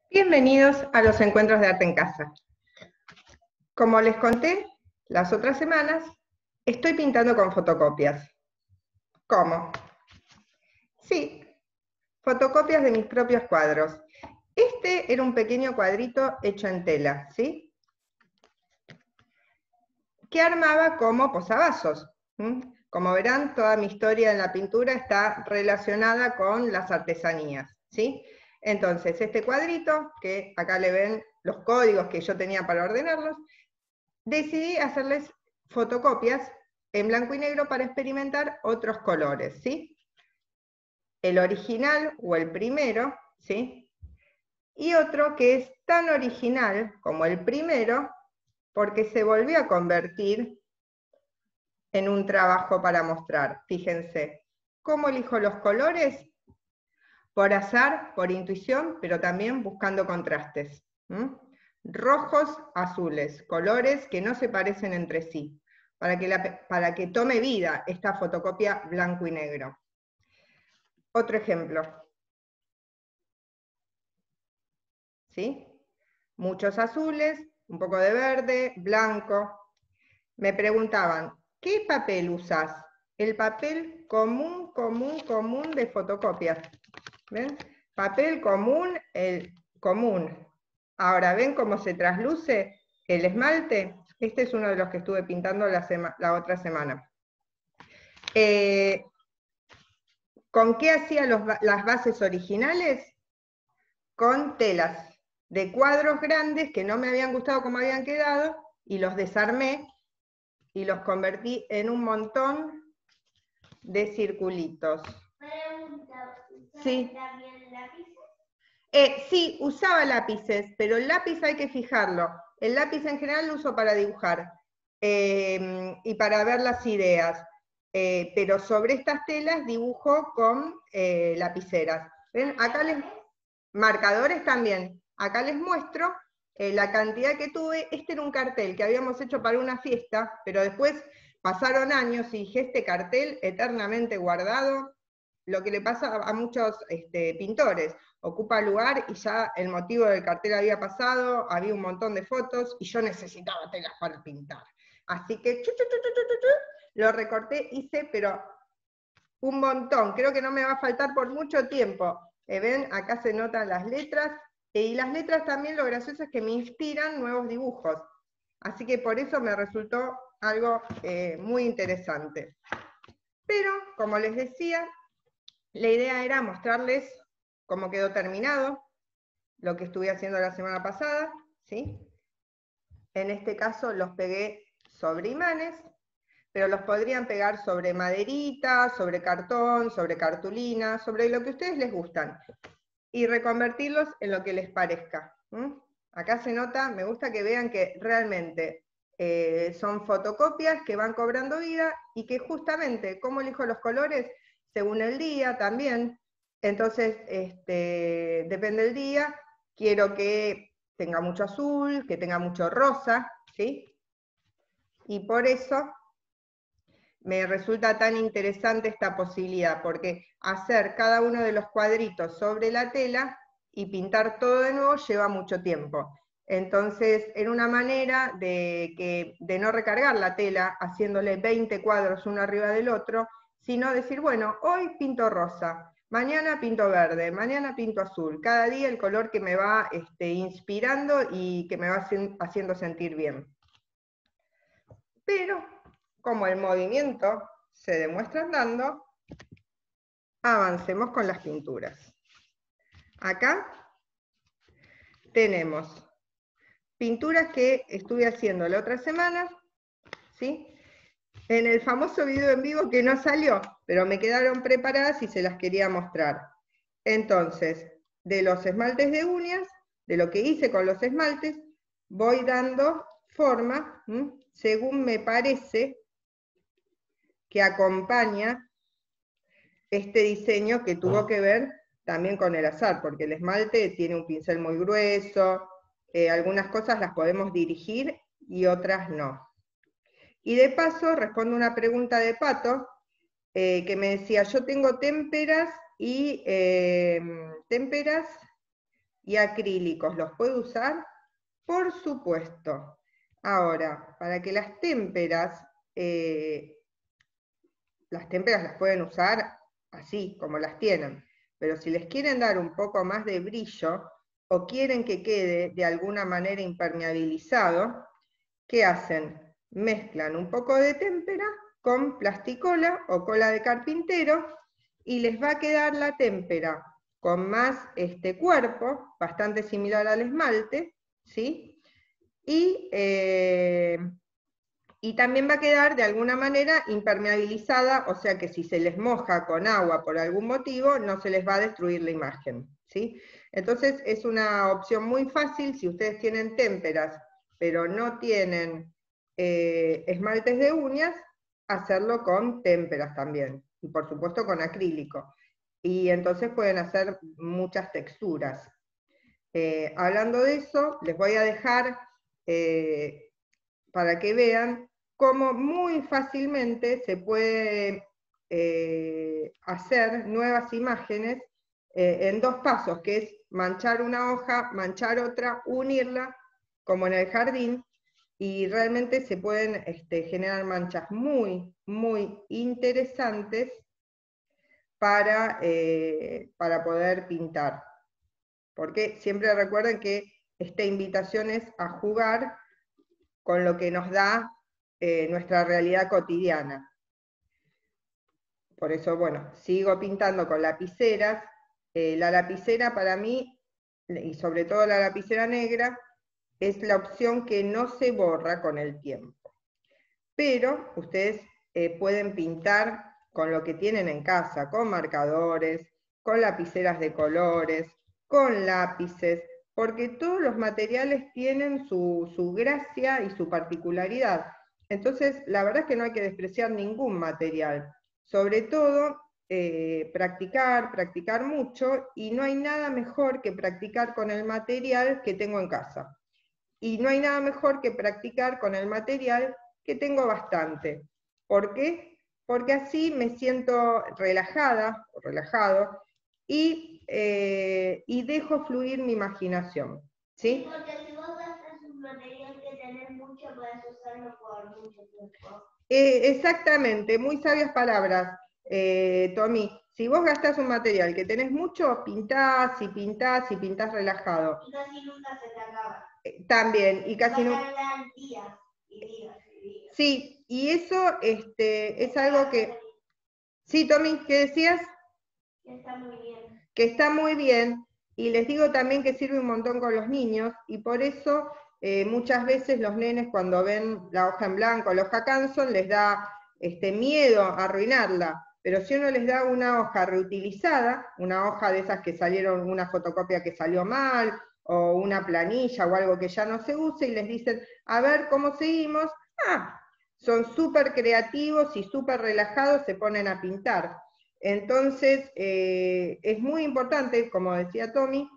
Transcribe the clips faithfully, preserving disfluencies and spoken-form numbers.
Bienvenidos a los encuentros de arte en casa. Como les conté las otras semanas, estoy pintando con fotocopias. ¿Cómo? Sí, fotocopias de mis propios cuadros. Este era un pequeño cuadrito hecho en tela, ¿sí? Que armaba como posavasos. ¿Mm? Como verán, toda mi historia en la pintura está relacionada con las artesanías, ¿sí? Entonces, este cuadrito, que acá le ven los códigos que yo tenía para ordenarlos, decidí hacerles fotocopias en blanco y negro para experimentar otros colores, ¿sí? El original o el primero, ¿sí? Y otro que es tan original como el primero porque se volvió a convertir en un trabajo para mostrar. Fíjense, ¿cómo elijo los colores? Por azar, por intuición, pero también buscando contrastes. ¿Mm? Rojos, azules, colores que no se parecen entre sí, para que, la, para que tome vida esta fotocopia blanco y negro. Otro ejemplo. ¿Sí? Muchos azules, un poco de verde, blanco. Me preguntaban, ¿qué papel usás? El papel común, común, común de fotocopias. ¿Ven? Papel común, el común. Ahora, ¿ven cómo se trasluce el esmalte? Este es uno de los que estuve pintando la, la otra semana. Eh, ¿Con qué hacía los, las bases originales? Con telas de cuadros grandes que no me habían gustado como habían quedado, y los desarmé y los convertí en un montón de circulitos. Pregunta, ¿Sí? ¿también lápices? Eh, sí, usaba lápices, pero el lápiz hay que fijarlo. El lápiz en general lo uso para dibujar eh, y para ver las ideas. Eh, pero sobre estas telas dibujo con eh, lapiceras. ¿Ven? Acá les... Marcadores también. Acá les muestro eh, la cantidad que tuve. Este era un cartel que habíamos hecho para una fiesta, pero después pasaron años y dije, este cartel eternamente guardado, lo que le pasa a muchos este, pintores, ocupa lugar y ya el motivo del cartel había pasado, había un montón de fotos y yo necesitaba telas para pintar. Así que chu, chu, chu, chu, chu, chu, lo recorté, hice, pero un montón. Creo que no me va a faltar por mucho tiempo. Eh, ¿Ven? Acá se notan las letras. Eh, y las letras también, lo gracioso es que me inspiran nuevos dibujos. Así que por eso me resultó algo eh, muy interesante. Pero, como les decía, la idea era mostrarles cómo quedó terminado, lo que estuve haciendo la semana pasada, ¿sí? En este caso los pegué sobre imanes, pero los podrían pegar sobre maderita, sobre cartón, sobre cartulina, sobre lo que a ustedes les gustan, y reconvertirlos en lo que les parezca. ¿Mm? Acá se nota, me gusta que vean que realmente eh, son fotocopias que van cobrando vida, y que justamente, ¿cómo elijo los colores? Según el día también. Entonces, este, depende del día, quiero que tenga mucho azul, que tenga mucho rosa, ¿sí? Y por eso me resulta tan interesante esta posibilidad, porque hacer cada uno de los cuadritos sobre la tela y pintar todo de nuevo lleva mucho tiempo. Entonces, era una manera de, que, de no recargar la tela haciéndole veinte cuadros uno arriba del otro, sino decir, bueno, hoy pinto rosa, mañana pinto verde, mañana pinto azul, cada día el color que me va este, inspirando y que me va haciendo sentir bien. Pero, como el movimiento se demuestra andando, avancemos con las pinturas. Acá tenemos pinturas que estuve haciendo la otra semana, ¿sí? En el famoso video en vivo que no salió, pero me quedaron preparadas y se las quería mostrar. Entonces, de los esmaltes de uñas, de lo que hice con los esmaltes, voy dando forma, ¿m? según me parece que acompaña este diseño, que tuvo que ver también con el azar, porque el esmalte tiene un pincel muy grueso, eh, algunas cosas las podemos dirigir y otras no. Y de paso respondo una pregunta de Pato, eh, que me decía, yo tengo témperas y eh, témperas y acrílicos, ¿los puede usar? Por supuesto. Ahora, para que las témperas, eh, las témperas las pueden usar así, como las tienen, pero si les quieren dar un poco más de brillo, o quieren que quede de alguna manera impermeabilizado, ¿qué hacen? Mezclan un poco de témpera con plasticola o cola de carpintero, y les va a quedar la témpera con más este cuerpo, bastante similar al esmalte, ¿sí? Y, eh, y también va a quedar de alguna manera impermeabilizada, o sea que si se les moja con agua por algún motivo, no se les va a destruir la imagen, ¿sí? Entonces es una opción muy fácil si ustedes tienen témperas, pero no tienen eh, esmaltes de uñas, hacerlo con témperas también, y por supuesto con acrílico. Y entonces pueden hacer muchas texturas. Eh, hablando de eso, les voy a dejar eh, para que vean cómo muy fácilmente se puede eh, hacer nuevas imágenes eh, en dos pasos, que es manchar una hoja, manchar otra, unirla, como en el jardín, y realmente se pueden este, generar manchas muy, muy interesantes para, eh, para poder pintar. Porque siempre recuerden que esta invitación es a jugar con lo que nos da eh, nuestra realidad cotidiana. Por eso, bueno, sigo pintando con lapiceras. Eh, la lapicera para mí, y sobre todo la lapicera negra, es la opción que no se borra con el tiempo. Pero ustedes eh, pueden pintar con lo que tienen en casa, con marcadores, con lapiceras de colores, con lápices, porque todos los materiales tienen su, su gracia y su particularidad. Entonces, la verdad es que no hay que despreciar ningún material. Sobre todo, eh, practicar, practicar mucho, y no hay nada mejor que practicar con el material que tengo en casa. Y no hay nada mejor que practicar con el material que tengo bastante. ¿Por qué? Porque así me siento relajada, o relajado, y, eh, y dejo fluir mi imaginación. ¿Sí? Porque si vos gastas un material que tenés mucho, puedes usarlo por mucho tiempo. Eh, exactamente, muy sabias palabras, eh, Tommy. Si vos gastás un material que tenés mucho, pintás y pintás y pintás relajado. Y casi nunca se te acaba. Eh, también, y casi Va no. a tardar días y días y días. Sí, y eso este, es algo que... Sí, Tommy, ¿qué decías? Que está muy bien. Que está muy bien, y les digo también que sirve un montón con los niños, y por eso eh, muchas veces los nenes cuando ven la hoja en blanco, la hoja Canson, les da este, miedo a arruinarla, pero si uno les da una hoja reutilizada, una hoja de esas que salieron, una fotocopia que salió mal, o una planilla o algo que ya no se use, y les dicen, a ver cómo seguimos, ah, son súper creativos y súper relajados, se ponen a pintar. Entonces, eh, es muy importante, como decía Tommy,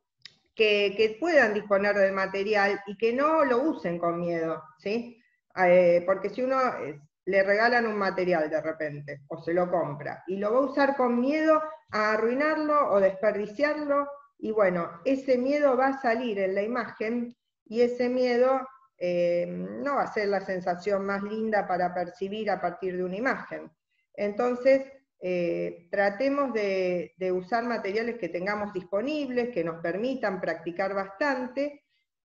que, que puedan disponer del material y que no lo usen con miedo, ¿sí? Eh, porque si uno eh, le regalan un material de repente, o se lo compra, y lo va a usar con miedo a arruinarlo o desperdiciarlo, y bueno, ese miedo va a salir en la imagen, y ese miedo eh, no va a ser la sensación más linda para percibir a partir de una imagen. Entonces, Eh, tratemos de, de usar materiales que tengamos disponibles, que nos permitan practicar bastante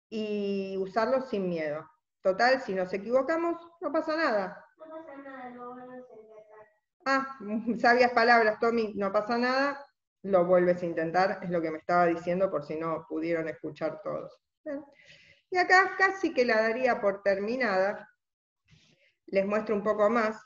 y usarlos sin miedo. Total, si nos equivocamos, no pasa nada. No pasa nada, no vuelves a empezar. Ah, sabias palabras, Tommy, no pasa nada, lo vuelves a intentar, es lo que me estaba diciendo por si no pudieron escuchar todos. Y acá casi que la daría por terminada. Les muestro un poco más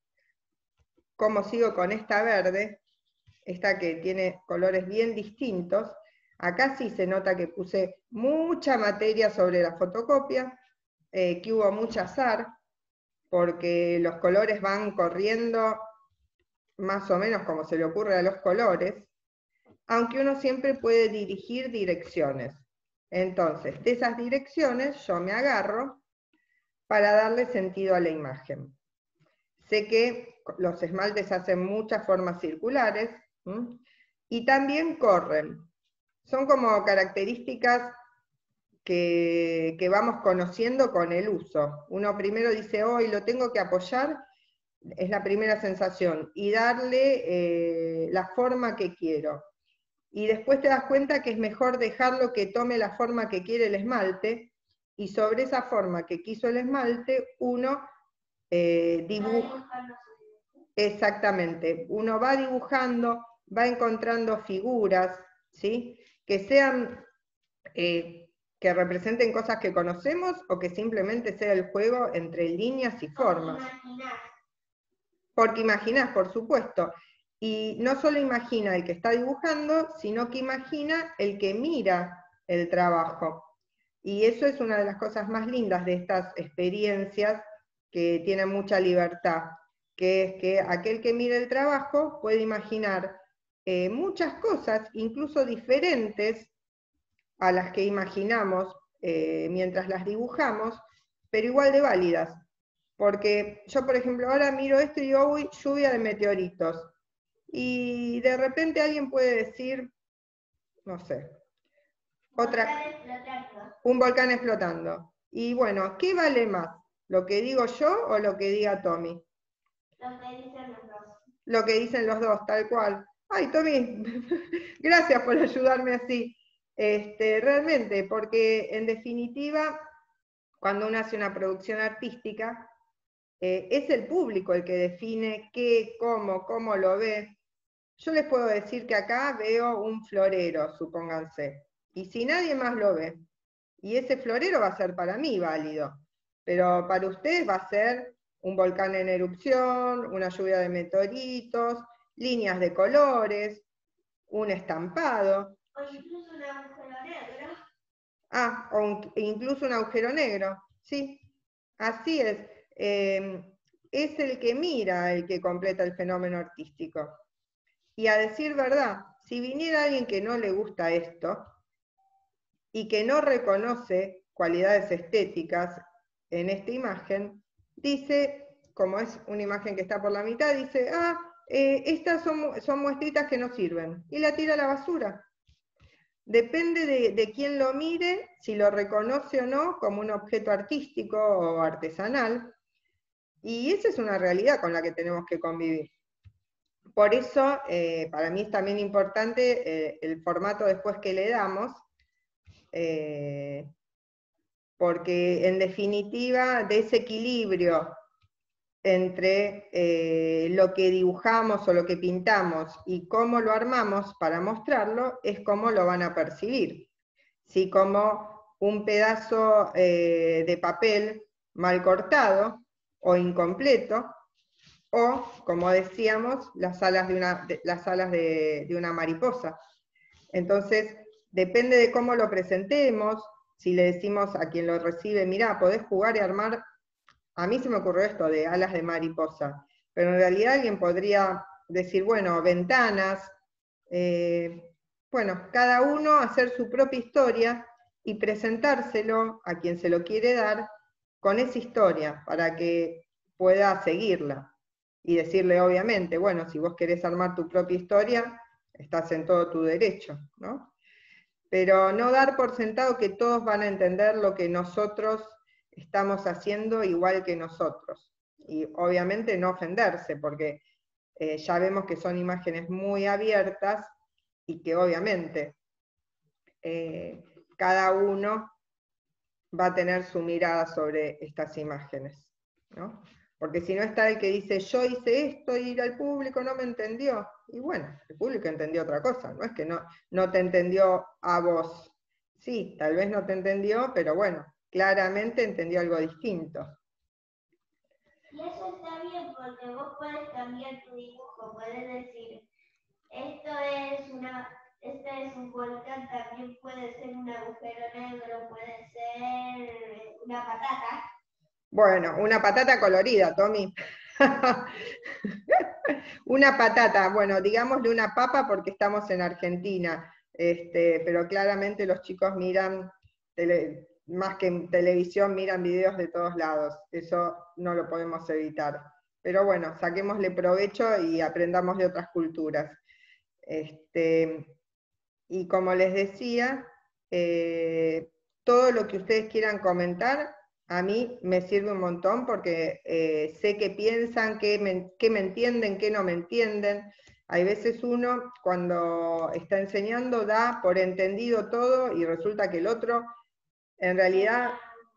cómo sigo con esta verde, esta que tiene colores bien distintos. Acá sí se nota que puse mucha materia sobre la fotocopia, eh, que hubo mucho azar, porque los colores van corriendo más o menos como se le ocurre a los colores, aunque uno siempre puede dirigir direcciones. Entonces, de esas direcciones yo me agarro para darle sentido a la imagen. Sé que los esmaltes hacen muchas formas circulares, ¿m? Y también corren. son como características que, que vamos conociendo con el uso. Uno primero dice, hoy lo tengo que apoyar, es la primera sensación, y darle eh, la forma que quiero. Y después te das cuenta que es mejor dejarlo que tome la forma que quiere el esmalte, y sobre esa forma que quiso el esmalte, uno eh, dibuja. Exactamente, uno va dibujando, va encontrando figuras, ¿sí? Que sean, eh, que representen cosas que conocemos, o que simplemente sea el juego entre líneas y formas. Porque imaginás, por supuesto. Y no solo imagina el que está dibujando, sino que imagina el que mira el trabajo. Y eso es una de las cosas más lindas de estas experiencias que tienen mucha libertad, que es que aquel que mira el trabajo puede imaginar eh, muchas cosas, incluso diferentes a las que imaginamos eh, mientras las dibujamos, pero igual de válidas. Porque yo, por ejemplo, ahora miro esto y digo, uy, lluvia de meteoritos. Y de repente alguien puede decir, no sé, otra, un volcán explotando. Y bueno, ¿qué vale más? ¿Lo que digo yo o lo que diga Tommy? Lo que dicen los dos. Lo que dicen los dos, tal cual. Ay, Tommy, gracias por ayudarme así. Este, realmente, porque en definitiva, cuando uno hace una producción artística, eh, es el público el que define qué, cómo, cómo lo ve. Yo les puedo decir que acá veo un florero, supónganse, y si nadie más lo ve, y ese florero va a ser para mí válido, pero para ustedes va a ser un volcán en erupción, una lluvia de meteoritos, líneas de colores, un estampado. O incluso un agujero negro. Ah, o un, incluso un agujero negro, sí, así es. Eh, es el que mira el que completa el fenómeno artístico. Y a decir verdad, si viniera alguien que no le gusta esto, y que no reconoce cualidades estéticas en esta imagen, dice, como es una imagen que está por la mitad, dice, ah, eh, estas son, son muestritas que no sirven, y la tira a la basura. Depende de, de quién lo mire, si lo reconoce o no como un objeto artístico o artesanal, y esa es una realidad con la que tenemos que convivir. Por eso, eh, para mí es también importante eh, el formato después que le damos, eh, porque en definitiva de ese equilibrio entre eh, lo que dibujamos o lo que pintamos y cómo lo armamos para mostrarlo, es cómo lo van a percibir. Si como un pedazo eh, de papel mal cortado o incompleto, o, como decíamos, las alas de una, de, las alas de, de una mariposa. Entonces, depende de cómo lo presentemos. Si le decimos a quien lo recibe, mirá, podés jugar y armar, a mí se me ocurrió esto de alas de mariposa, pero en realidad alguien podría decir, bueno, ventanas, eh, bueno, cada uno hacer su propia historia y presentárselo a quien se lo quiere dar con esa historia, para que pueda seguirla. Y decirle, obviamente, bueno, si vos querés armar tu propia historia, estás en todo tu derecho, ¿no? Pero no dar por sentado que todos van a entender lo que nosotros estamos haciendo igual que nosotros. Y obviamente no ofenderse, porque eh, ya vemos que son imágenes muy abiertas y que obviamente eh, cada uno va a tener su mirada sobre estas imágenes, ¿no? Porque si no está el que dice, yo hice esto y el público no me entendió. Y bueno, el público entendió otra cosa, no es que no, no te entendió a vos. Sí, tal vez no te entendió, pero bueno, claramente entendió algo distinto. Y eso está bien porque vos puedes cambiar tu dibujo, puedes decir, esto es una, este es un volcán, también puede ser un agujero negro, puede ser una patata. Bueno, una patata colorida, Tommy. Una patata, bueno, digámosle una papa porque estamos en Argentina, este, pero claramente los chicos miran, tele, más que en televisión, miran videos de todos lados, eso no lo podemos evitar. Pero bueno, saquémosle provecho y aprendamos de otras culturas. Este, y como les decía, eh, todo lo que ustedes quieran comentar, a mí me sirve un montón porque eh, sé qué piensan, qué me, qué me entienden, qué no me entienden. Hay veces uno, cuando está enseñando, da por entendido todo y resulta que el otro, en realidad,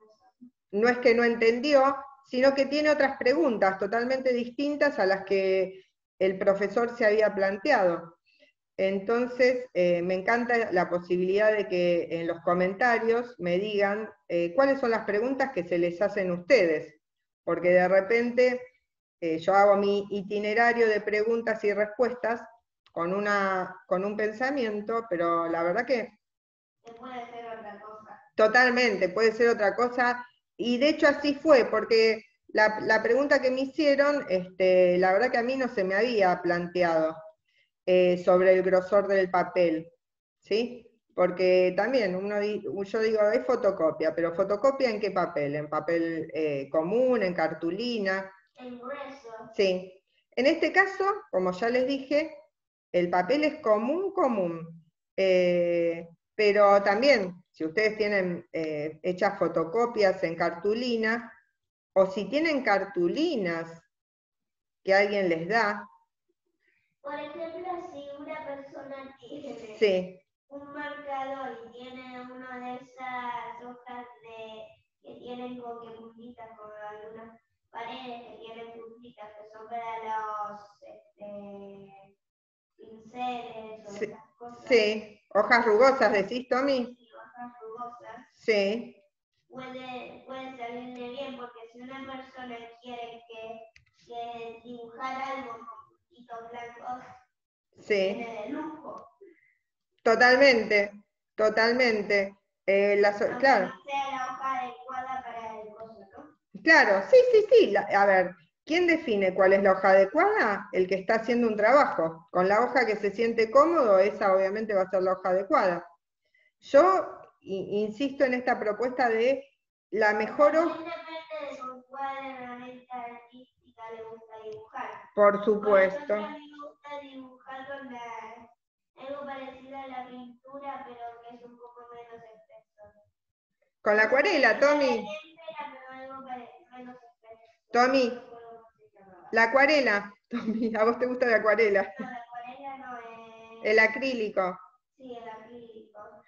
no es que no entendió, sino que tiene otras preguntas totalmente distintas a las que el profesor se había planteado. Entonces, eh, me encanta la posibilidad de que en los comentarios me digan eh, cuáles son las preguntas que se les hacen a ustedes, porque de repente eh, yo hago mi itinerario de preguntas y respuestas con, una, con un pensamiento, pero la verdad que... Que puede ser otra cosa. Totalmente, puede ser otra cosa, y de hecho así fue, porque la, la pregunta que me hicieron, este, la verdad que a mí no se me había planteado. Eh, sobre el grosor del papel, ¿sí? Porque también uno, yo digo, es fotocopia, pero ¿fotocopia en qué papel? ¿En papel eh, común, en cartulina? En grueso. Sí. En este caso, como ya les dije, el papel es común, común. Eh, pero también, si ustedes tienen eh, hechas fotocopias en cartulina, o si tienen cartulinas que alguien les da. Por ejemplo, si una persona tiene Sí. un marcador y tiene una de esas hojas de, que tienen como que puntitas, con algunas paredes que tienen puntitas, que son para los este, pinceles o Sí. esas cosas. Sí, hojas rugosas, ¿decís, Tommy? Sí, hojas rugosas. Sí. Puede, puede salirle bien, porque si una persona quiere que, que dibujar algo con puntitos blancos, Sí. tiene de lujo. Totalmente, totalmente. Eh, la so- Aunque claro, no sea la hoja adecuada para el coso, ¿no? claro, sí, sí, sí. La- a ver, ¿quién define cuál es la hoja adecuada? El que está haciendo un trabajo. Con la hoja que se siente cómodo, esa obviamente va a ser la hoja adecuada. Yo i- insisto en esta propuesta de la mejor hoja. También depende de con cuál herramienta artística le gusta dibujar. Por supuesto. Por ejemplo, a mí me gusta dibujar con la, algo parecido a la pintura, pero que es un poco menos espeso. Con la acuarela, Tommy. Tommy, la acuarela. Tommy, ¿a vos te gusta la acuarela? No, la acuarela no es... El acrílico. Sí, el acrílico.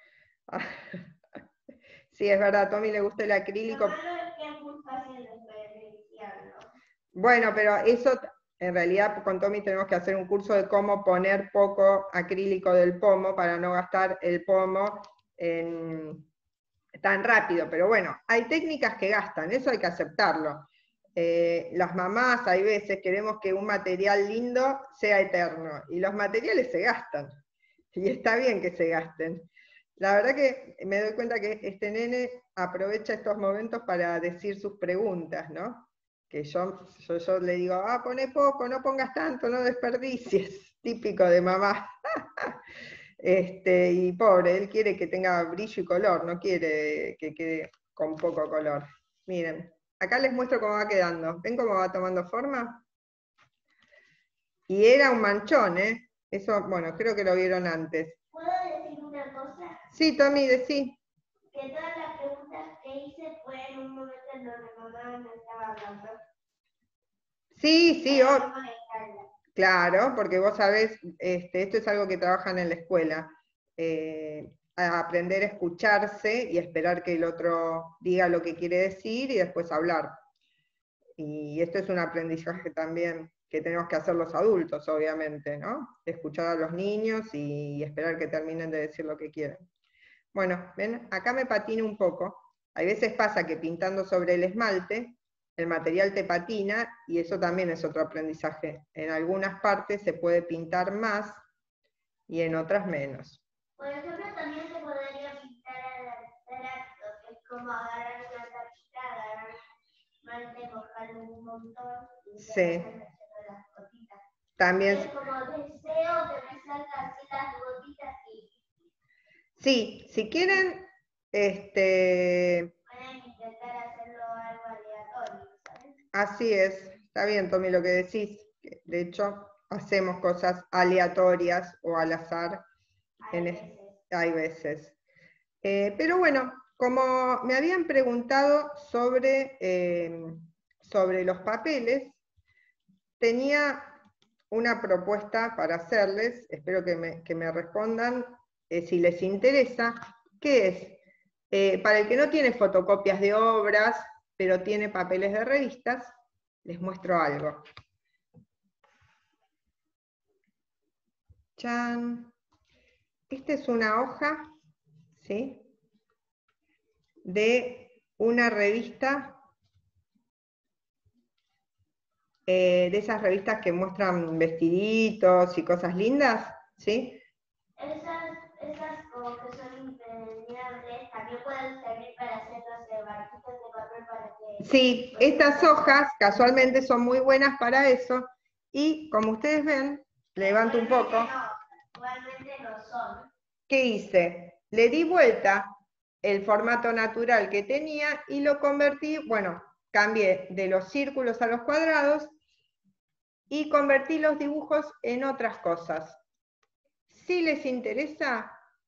Sí, es verdad, a Tommy le gusta el acrílico. Lo malo es que es muy fácil desperdiciarlo. Bueno, pero eso, en realidad con Tommy tenemos que hacer un curso de cómo poner poco acrílico del pomo para no gastar el pomo en, tan rápido. Pero bueno, hay técnicas que gastan, eso hay que aceptarlo. Eh, las mamás, hay veces queremos que un material lindo sea eterno, y los materiales se gastan, y está bien que se gasten. La verdad que me doy cuenta que este nene aprovecha estos momentos para decir sus preguntas, ¿no? Que yo, yo, yo le digo, ah, poné poco, no pongas tanto, no desperdicies, típico de mamá. Este, y pobre, él quiere que tenga brillo y color, no quiere que quede con poco color. Miren, acá les muestro cómo va quedando. ¿Ven cómo va tomando forma? Y era un manchón, ¿eh? Eso, bueno, creo que lo vieron antes. ¿Puedo decir una cosa? Sí, Tommy, decí. Que todas las preguntas que hice fue en un momento en donde mamá me estaba hablando. Sí, sí, Para oh, no molestarla. claro, porque vos sabés, este, esto es algo que trabajan en la escuela. Eh, a aprender a escucharse y esperar que el otro diga lo que quiere decir y después hablar. Y esto es un aprendizaje también que tenemos que hacer los adultos, obviamente, ¿no? Escuchar a los niños y esperar que terminen de decir lo que quieren. Bueno, ven, acá me patina un poco. Hay veces pasa que pintando sobre el esmalte, el material te patina, y eso también es otro aprendizaje. En algunas partes se puede pintar más y en otras menos. Por ejemplo, también se podría pintar al abstracto, que es como agarrar una tapita, agarrar esmalte, mojarlo un montón y Sí. hacer las gotitas. También. Es como deseo que me salgan así las gotitas y... Sí, si quieren, este... pueden intentar hacerlo algo aleatorio, ¿sabes? Así es, está bien, Tommy, lo que decís. De hecho, hacemos cosas aleatorias o al azar. A En veces. es... hay veces. Eh, pero bueno, como me habían preguntado sobre, eh, sobre los papeles, tenía una propuesta para hacerles, espero que me, que me respondan eh, si les interesa, que es, eh, para el que no tiene fotocopias de obras, pero tiene papeles de revistas, les muestro algo. Chan. Esta es una hoja, ¿sí?, de una revista, eh, de esas revistas que muestran vestiditos y cosas lindas, ¿sí? Esas, esas como que son impermeables, también pueden servir para hacer los barquitos de papel para que... Sí, estas hojas casualmente son muy buenas para eso, y como ustedes ven, levanto un poco. No, igualmente no son. ¿Qué hice? Le di vuelta el formato natural que tenía y lo convertí, bueno, cambié de los círculos a los cuadrados y convertí los dibujos en otras cosas. Si les interesa,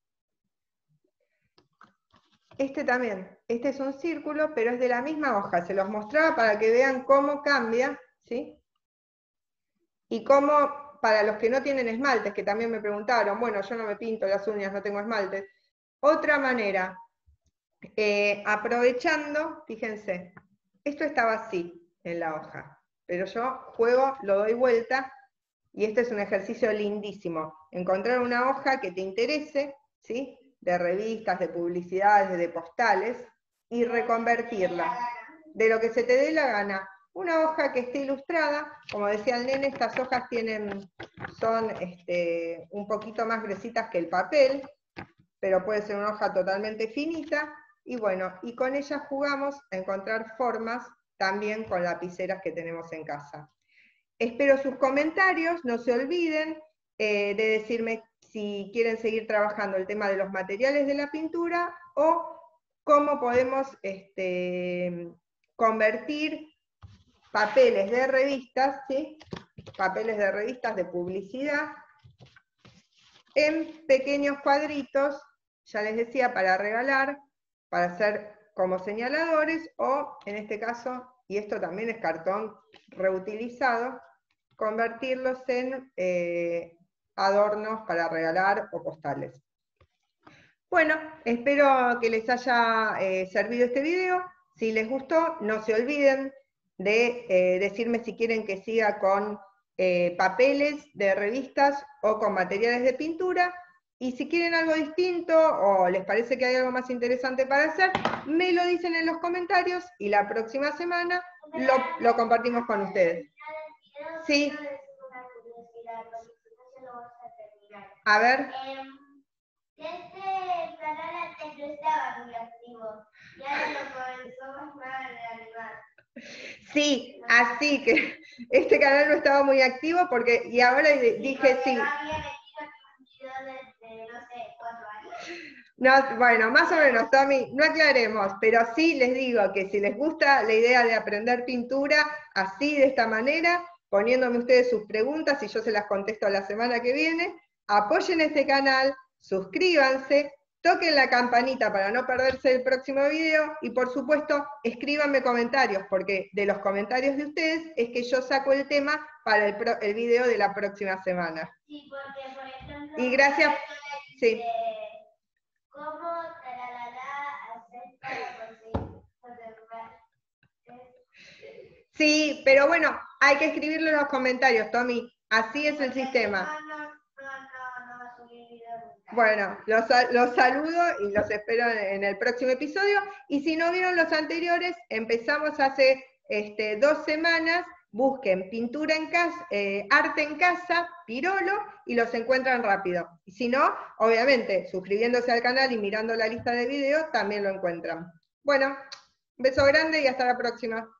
este también, este es un círculo, pero es de la misma hoja, se los mostraba para que vean cómo cambia, ¿sí? Y cómo, para los que no tienen esmaltes, que también me preguntaron, bueno, yo no me pinto las uñas, no tengo esmaltes, otra manera, eh, aprovechando, fíjense, esto estaba así en la hoja, pero yo juego, lo doy vuelta, y este es un ejercicio lindísimo, encontrar una hoja que te interese, ¿sí?, de revistas, de publicidades, de postales, y reconvertirla, de lo que se te dé la gana. Una hoja que esté ilustrada, como decía el nene, estas hojas tienen, son este, un poquito más gruesitas que el papel, pero puede ser una hoja totalmente finita, y bueno, y con ellas jugamos a encontrar formas también con lapiceras que tenemos en casa. Espero sus comentarios, no se olviden eh, de decirme si quieren seguir trabajando el tema de los materiales de la pintura, o cómo podemos este, convertir papeles de revistas, ¿sí?, papeles de revistas de publicidad, en pequeños cuadritos, ya les decía, para regalar, para hacer como señaladores, o en este caso, y esto también es cartón reutilizado, convertirlos en eh, adornos para regalar o postales. Bueno, espero que les haya eh, servido este video. Si les gustó, no se olviden de eh, decirme si quieren que siga con eh, papeles de revistas o con materiales de pintura. Y si quieren algo distinto o les parece que hay algo más interesante para hacer, me lo dicen en los comentarios y la próxima semana lo, lo compartimos con ustedes. Sí. A ver. Este canal antes no estaba muy activo y ahora lo comenzamos a reanimar. Sí, así que este canal no estaba muy activo porque, y ahora Sí, dije sí. No había metido un video desde, no sé, cuatro años. No, bueno, más o menos, Tommy, no aclaremos, pero sí les digo que si les gusta la idea de aprender pintura así, de esta manera, poniéndome ustedes sus preguntas y yo se las contesto la semana que viene, apoyen este canal, suscríbanse, toquen la campanita para no perderse el próximo video y por supuesto escríbanme comentarios, porque de los comentarios de ustedes es que yo saco el tema para el, pro, el video de la próxima semana. Sí, porque por ejemplo... Y gracias... Sí. ¿Cómo tararara hacer para conseguir fotografar? Sí, pero bueno, hay que escribirlo en los comentarios, Tommy. Así es el sistema. No, no, no, no, no va a subir video nunca. Bueno, los, los saludo y los espero en, en el próximo episodio. Y si no vieron los anteriores, empezamos hace este, dos semanas. Busquen pintura en casa, eh, arte en casa, Pirolo, y los encuentran rápido. Y si no, obviamente, suscribiéndose al canal y mirando la lista de videos, también lo encuentran. Bueno, un beso grande y hasta la próxima.